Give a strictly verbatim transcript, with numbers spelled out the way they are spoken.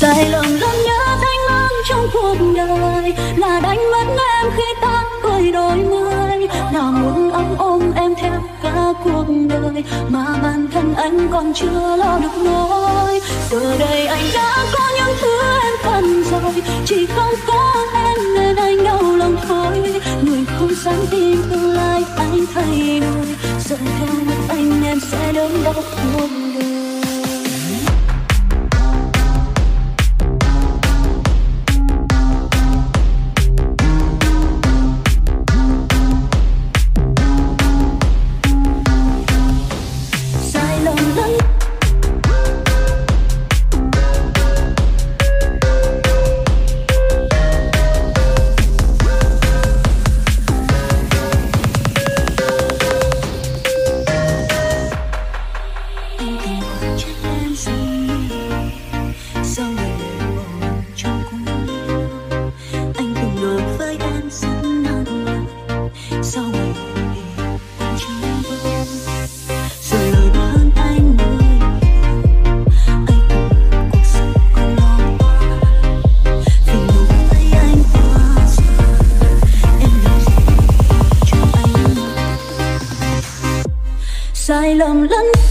Sai lầm lớn nhất anh mang trong cuộc đời là đánh mất em khi ta cười đôi mươi, là muốn ấm ôm em theo cả cuộc đời mà bản thân anh còn chưa lo được nỗi. Giờ đây anh đã có những thứ em cần rồi, chỉ không có em nên anh đau lòng thôi. Người không dám tin tương lai anh thay đổi, giờ theo mất anh em sẽ đớn đau cuộc đời. Sai lầm lớn